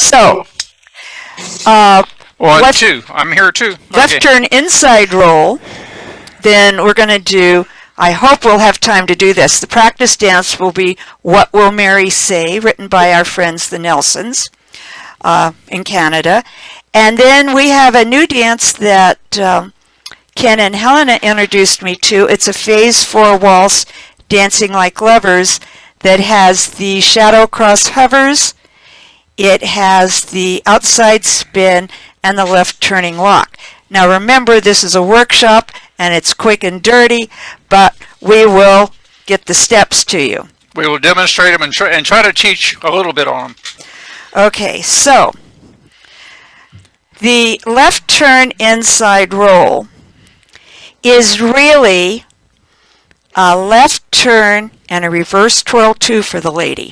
So, uh, One, left, two. I'm here too. left Okay. turn inside roll. Then we're going to do, I hope we'll have time to do this. The practice dance will be What Will Mary Say, written by our friends the Nelsons in Canada. And then we have a new dance that Ken and Helena introduced me to. It's a Phase 4 waltz, Dancing Like Lovers, that has the shadow cross hovers, it has the outside spin, and the left turning lock. Now remember, this is a workshop and it's quick and dirty, but we will get the steps to you. We will demonstrate them and try to teach a little bit on them. Okay, so the left turn inside roll is really a left turn and a reverse twirl 2 for the lady.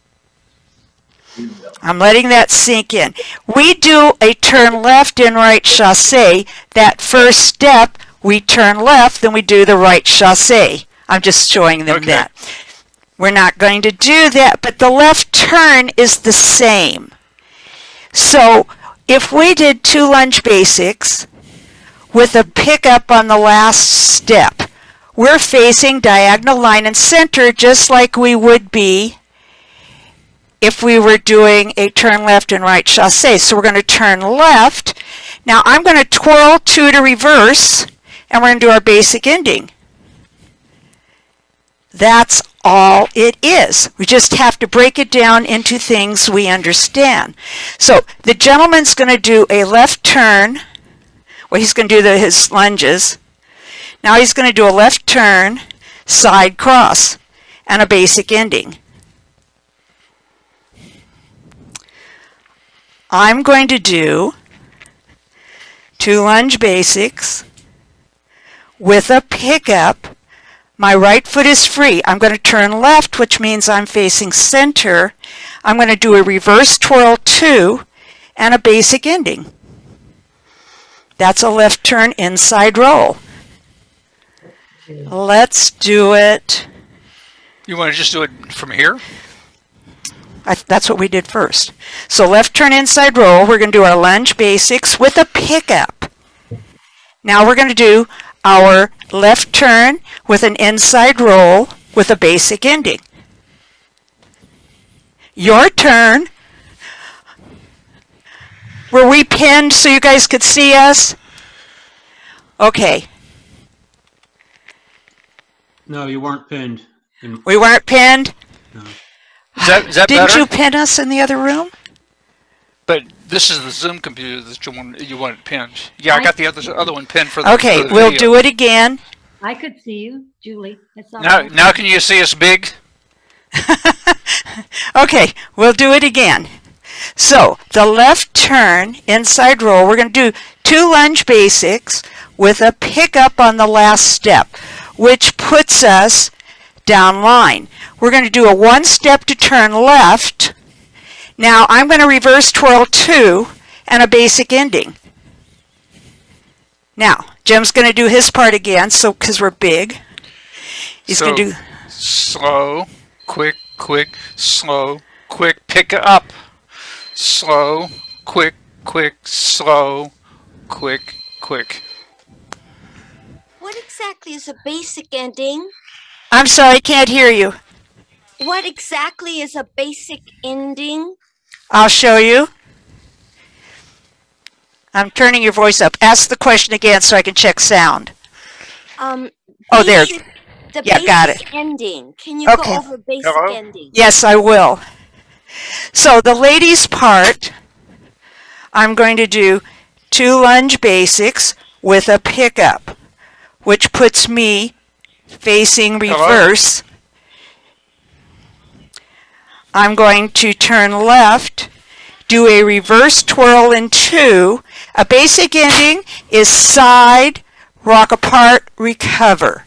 I'm letting that sink in. We do a turn left and right chassé. That first step, we turn left, then we do the right chassé. I'm just showing them that. We're not going to do that, but the left turn is the same. So if we did 2 lunge basics with a pickup on the last step, we're facing diagonal line and center just like we would be if we were doing a turn left and right chassé. So we're going to turn left. Now I'm going to twirl 2 to reverse, and we're going to do our basic ending. That's all it is. We just have to break it down into things we understand. So the gentleman's going to do a left turn. Well, he's going to do his lunges. Now he's going to do a left turn, side cross, and a basic ending. I'm going to do 2 lunge basics with a pickup. My right foot is free. I'm going to turn left, which means I'm facing center. I'm going to do a reverse twirl 2 and a basic ending. That's a left turn inside roll. Let's do it. You want to just do it from here? That's what we did first. So left turn inside roll, we're going to do our lunge basics with a pickup. Now we're going to do our left turn with an inside roll with a basic ending. Your turn. Were we pinned so you guys could see us? Okay. No, you weren't pinned. We weren't pinned? No. Is that Didn't better? you pin us in the other room? But this is the Zoom computer that you want pinned. Yeah, I got the other one pinned for the Okay, for the we'll video. do it again. I could see you, Julie. It's all Now, right. now can you see us big? Okay, we'll do it again. So the left turn inside roll, we're going to do 2 lunge basics with a pickup on the last step, which puts us down line. We're going to do a 1 step to turn left. Now I'm going to reverse twirl 2 and a basic ending. Now Jim's going to do his part again, so because we're big, he's going to do slow, quick, quick, slow, quick, pick up. Slow, quick, quick, slow, quick, quick. What exactly is a basic ending? I'm sorry, I can't hear you. What exactly is a basic ending? I'll show you. I'm turning your voice up. Ask the question again so I can check sound. Oh, there. The Yeah, basic got it. ending. Can you Okay. go over basic Hello? ending? Yes, I will. So the ladies' part, I'm going to do 2 lunge basics with a pickup, which puts me facing reverse. I'm going to turn left, do a reverse twirl in 2. A basic ending is side, rock apart, recover.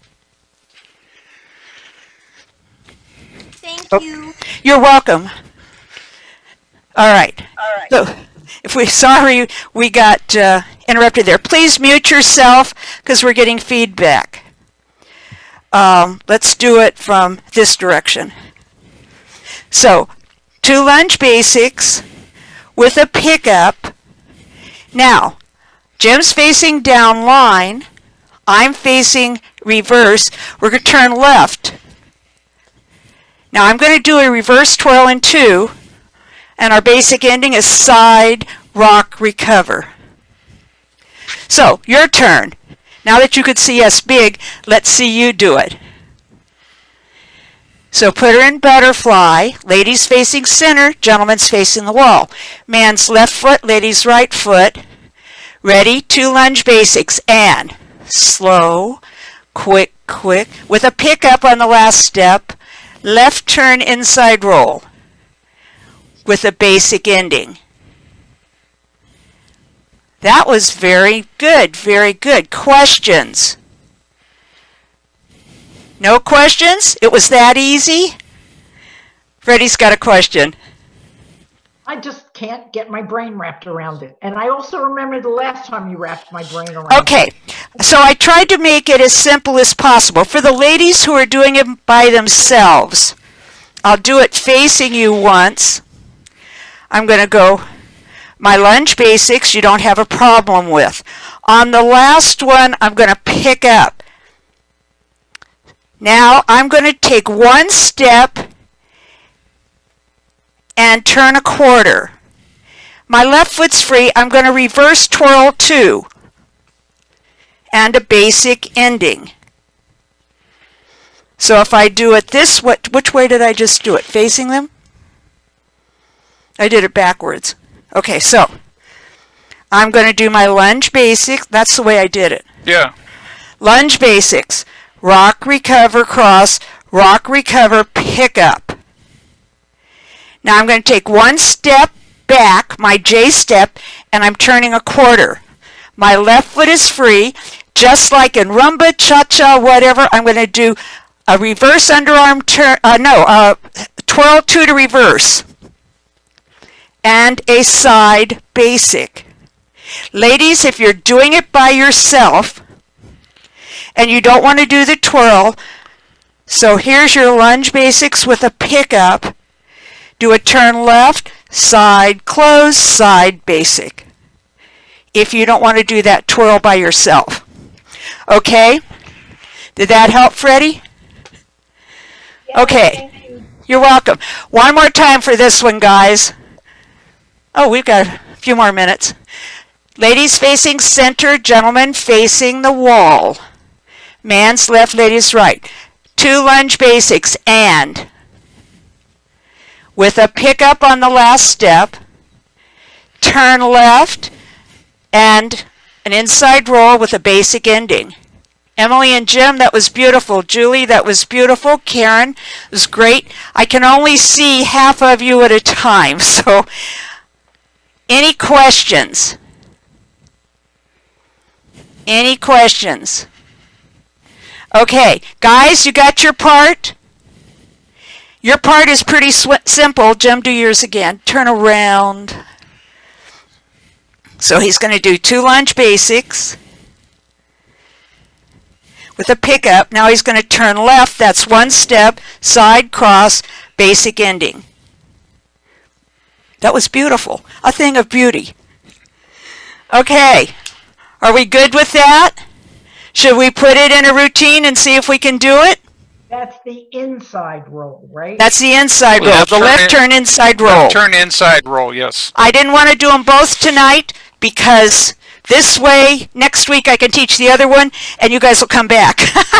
Thank Oh. you. You're welcome. All right. So, if we sorry we got interrupted there. Please mute yourself because we're getting feedback. Let's do it from this direction. So, 2 lunge basics with a pickup. Now, Jim's facing down line. I'm facing reverse. We're going to turn left. Now I'm going to do a reverse twirl in 2, and our basic ending is side, rock, recover. So, your turn. Now that you could see us big, let's see you do it. So put her in butterfly, ladies facing center, gentlemen's facing the wall. Man's left foot, lady's right foot. Ready, 2 lunge basics, and slow, quick, quick, with a pickup on the last step, left turn inside roll, with a basic ending. That was very good, very good. Questions? No questions? It was that easy? Freddie's got a question. I just can't get my brain wrapped around it. And I also remember the last time you wrapped my brain around it. Okay, so I tried to make it as simple as possible. For the ladies who are doing it by themselves, I'll do it facing you once. I'm going to go, my lunge basics you don't have a problem with. On the last one, I'm going to pick up. Now I'm going to take 1 step and turn a quarter. My left foot's free. I'm going to reverse twirl 2 and a basic ending. So if I do it this way, which way did I just do it? Facing them? I did it backwards. Okay, so I'm going to do my lunge basics. That's the way I did it. Yeah. Lunge basics. Rock, recover, cross, rock, recover, pick up. Now I'm going to take 1 step back, my J step, and I'm turning a quarter. My left foot is free. Just like in rumba, cha-cha, whatever, I'm going to do a reverse underarm turn, twirl 2 to reverse, and a side basic. Ladies, if you're doing it by yourself, and you don't want to do the twirl, so here's your lunge basics with a pickup. Do a turn left, side, close, side, basic. If you don't want to do that twirl by yourself. Okay? Did that help, Freddie? Okay. You're welcome. One more time for this one, guys. Oh, we've got a few more minutes. Ladies facing center, gentlemen facing the wall. Man's left, lady's right. 2 lunge basics, and with a pickup on the last step, turn left, and an inside roll with a basic ending. Emily and Jim, that was beautiful. Julie, that was beautiful. Karen, it was great. I can only see half of you at a time, so any questions? Any questions? Okay, guys, you got your part? Your part is pretty simple. Jim, do yours again. Turn around. So he's going to do 2 lunge basics with a pickup. Now he's going to turn left. That's 1 step, side cross, basic ending. That was beautiful. A thing of beauty. Okay, are we good with that? Should we put it in a routine and see if we can do it? That's the inside roll, right? That's the inside roll. The left turn inside roll. Left turn inside roll, yes. I didn't want to do them both tonight because this way, next week I can teach the other one and you guys will come back.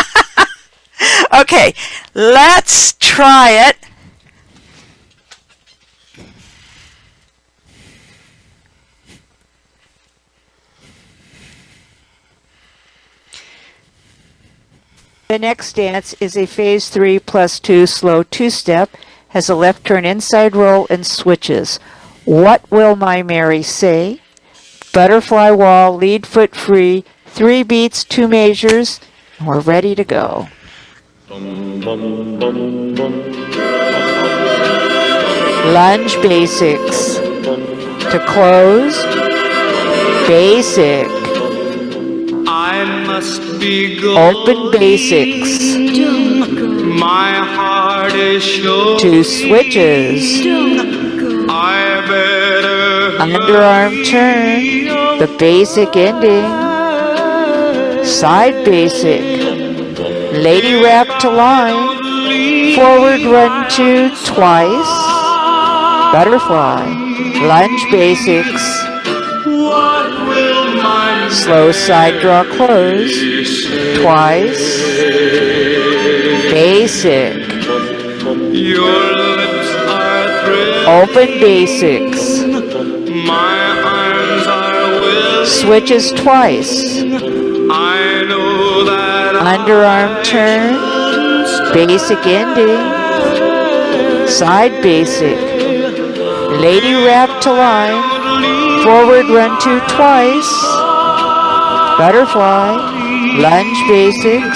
Okay, let's try it. The next dance is a phase 3 plus 2 slow 2-step, has a left turn inside roll and switches. What will my Mary say? Butterfly wall, lead foot free, 3 beats, 2 measures, and we're ready to go. Lunge basics. To close, basic. I must be going. Open basics. My heart is sure. 2 switches. I better underarm turn, the basic ending, side basic, lady wrap to line, forward run 2 twice, butterfly, lunge basics, slow side draw close, twice, basic, Your lips are thrilling. open basics, My arms are willing. switches twice, I know that underarm turn, basic ending, side basic, lady wrap to line, forward run 2 twice, butterfly, lunge basics,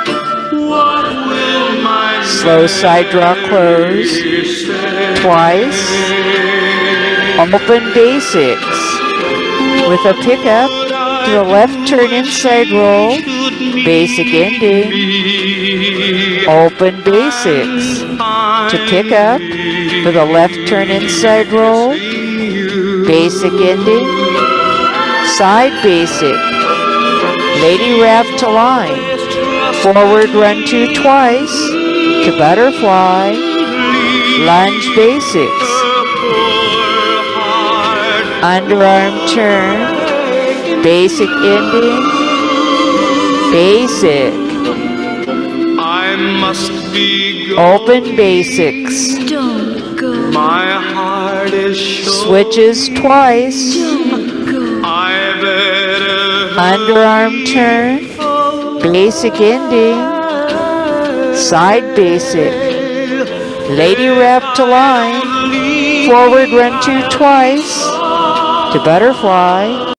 slow side draw close, twice, open basics, with a pickup to the left turn inside roll, basic ending, open basics, to pick up for the left turn inside roll, basic ending, side basic, lady wrap to line, forward run 2 twice, to butterfly, lunge basics, underarm turn, basic ending, basic, I must be gone. open basics, My heart is sure. switches twice, I better underarm turn, basic ending, side basic, lady wrap to line, forward run 2 twice, to butterfly,